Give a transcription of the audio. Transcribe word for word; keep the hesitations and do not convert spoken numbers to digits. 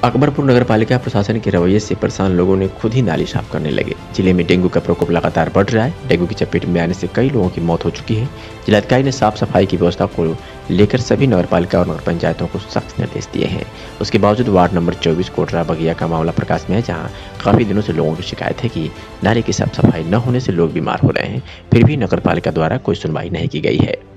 अकबरपुर नगर पालिका प्रशासन के रवैये से परेशान लोगों ने खुद ही नाली साफ करने लगे। जिले में डेंगू का प्रकोप लगातार बढ़ रहा है। डेंगू की चपेट में आने से कई लोगों की मौत हो चुकी है। जिलाधिकारी ने साफ सफाई की व्यवस्था को लेकर सभी नगर पालिका और नगर पंचायतों को सख्त निर्देश दिए हैं। उसके बावजूद वार्ड नंबर चौबीस कोटरा बगिया का मामला प्रकाश में है, जहाँ काफी दिनों से लोगों की शिकायत है कि नाले की साफ सफाई न होने से लोग बीमार हो रहे हैं, फिर भी नगर पालिका द्वारा कोई सुनवाई नहीं की गई है।